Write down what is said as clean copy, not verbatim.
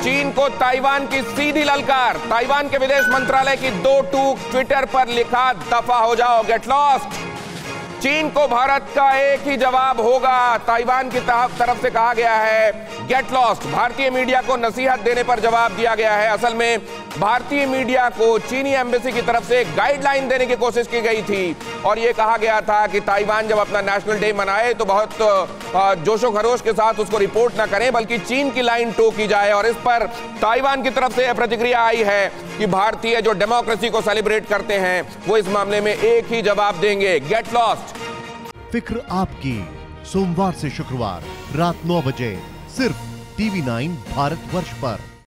चीन को ताइवान की सीधी ललकार। ताइवान के विदेश मंत्रालय की 2 टूक ट्विटर पर लिखा, दफा हो जाओ, गेट लॉस्ट। चीन को भारत का एक ही जवाब होगा। ताइवान की तरफ से कहा गया है, गेट लॉस्ट। भारतीय मीडिया को नसीहत देने पर जवाब दिया गया है। असल में भारतीय मीडिया को चीनी एम्बेसी की तरफ से गाइडलाइन देने की कोशिश की गई थी और यह कहा गया था कि ताइवान जब अपना नेशनल डे मनाए तो बहुत जोशो खरोश के साथ उसको रिपोर्ट ना करें, बल्कि चीन की लाइन टो की जाए। और इस पर ताइवान की तरफ से प्रतिक्रिया आई है कि भारतीय जो डेमोक्रेसी को सेलिब्रेट करते हैं वो इस मामले में एक ही जवाब देंगे, गेट लॉस्ट। फिक्र आपकी, सोमवार से शुक्रवार रात 9 बजे सिर्फ TV9 भारतवर्ष पर।